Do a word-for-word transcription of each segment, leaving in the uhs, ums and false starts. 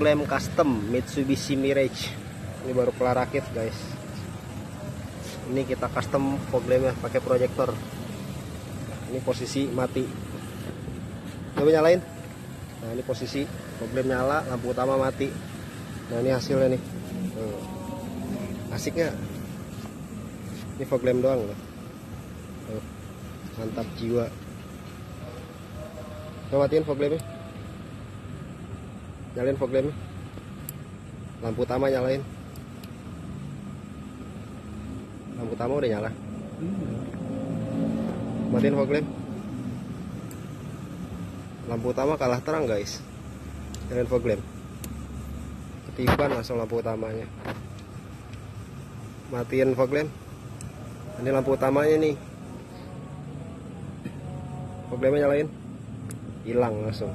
Flame custom Mitsubishi Mirage. Ini baru kelar rakit guys. Ini kita custom fog lamp ya, pakai proyektor. Ini posisi mati. Coba nyalain. Nah ini posisi fog lamp nyala, lampu utama mati. Nah ini hasilnya nih. Hmm. Asik nggak? Ini fog lamp doang loh. Oh, mantap jiwa. Coba matiin fog lampnya. Nyalain fog lampnya. Lampu utama nyalain. Lampu utama udah nyala. Matiin fog lamp. Lampu utama kalah terang guys. Nyalain fog lamp. Ketiban langsung lampu utamanya. Matiin fog lamp. Ini lampu utamanya nih. Fog lampnya nyalain. Hilang langsung.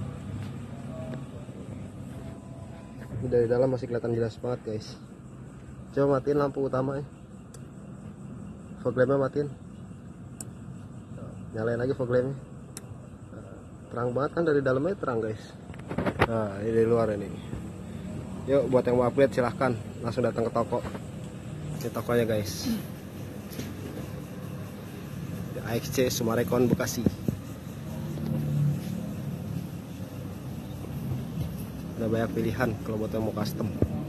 Ini dari dalam masih kelihatan jelas banget guys. Coba matiin lampu utamanya. Fog lampnya matiin. Nyalain lagi fog lampnya. Terang banget kan, dari dalamnya terang guys. Nah ini dari luar ini. Yuk buat yang mau upgrade silahkan langsung datang ke toko. Ini tokonya guys. A X C Sumarekon Bekasi. Ada banyak pilihan kalau buat yang mau custom.